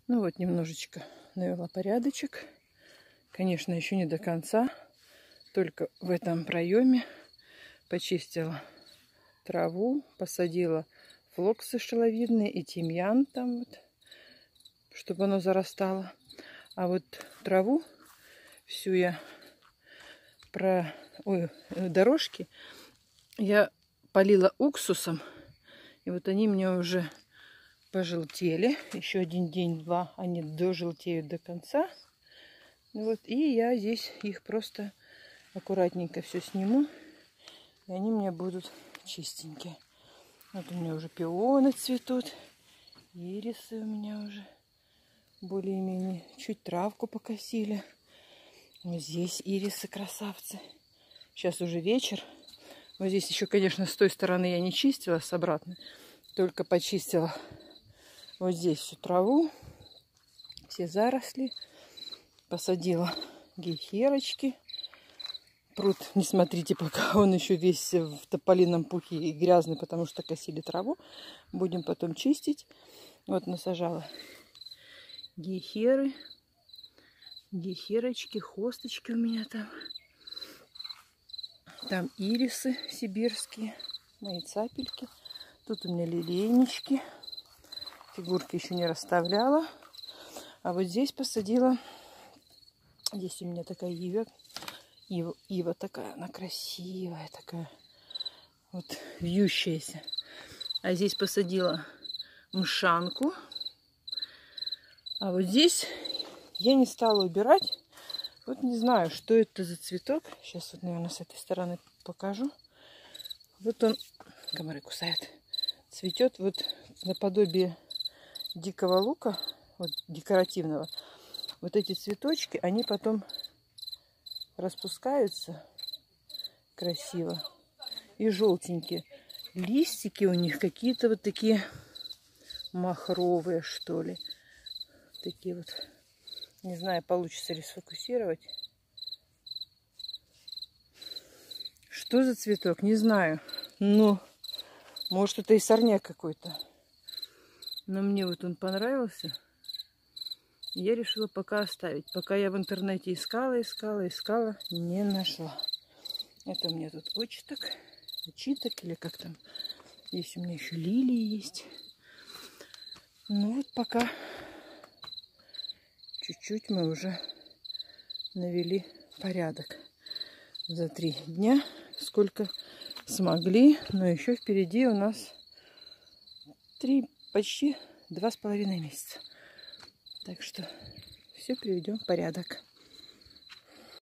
Ну вот, немножечко навела порядочек. Конечно, еще не до конца. Только в этом проеме почистила траву, посадила флоксы шаловидные и тимьян там вот, чтобы оно зарастало. А вот траву всю я дорожки я полила уксусом. И вот они мне уже пожелтели. Еще один день-два они дожелтеют до конца. Вот, и я здесь их просто аккуратненько все сниму. И они у меня будут чистенькие. Вот у меня уже пионы цветут. Ирисы у меня уже более-менее. Чуть травку покосили. Вот здесь ирисы красавцы. Сейчас уже вечер. Вот здесь еще, конечно, с той стороны я не чистила, с обратной. Только почистила вот здесь всю траву. Все заросли. Посадила гейхерочки. Пруд, не смотрите, пока он еще весь в тополином пухе и грязный, потому что косили траву. Будем потом чистить. Вот насажала гейхеры. Гейхерочки, хосточки у меня там. Там ирисы сибирские, мои цапельки. Тут у меня лилейнички. Фигурки еще не расставляла. А вот здесь посадила. Здесь у меня такая ива такая, она красивая такая. Вот вьющаяся. А здесь посадила мшанку. А вот здесь я не стала убирать. Вот не знаю, что это за цветок. Сейчас вот, наверное, с этой стороны покажу. Вот он, комары кусают, цветет вот наподобие дикого лука, вот декоративного. Вот эти цветочки, они потом распускаются красиво и желтенькие. Листики у них какие-то вот такие махровые, что ли. Такие вот. Не знаю, получится ли сфокусировать. Что за цветок? Не знаю. Ну, может, это и сорняк какой-то. Но мне вот он понравился. Я решила пока оставить. Пока я в интернете искала, не нашла. Это у меня тут очиток или как там. Здесь у меня еще лилии есть. Ну вот пока чуть-чуть мы уже навели порядок за 3 дня, сколько смогли, но еще впереди у нас почти 2,5 месяца. Так что все приведем в порядок.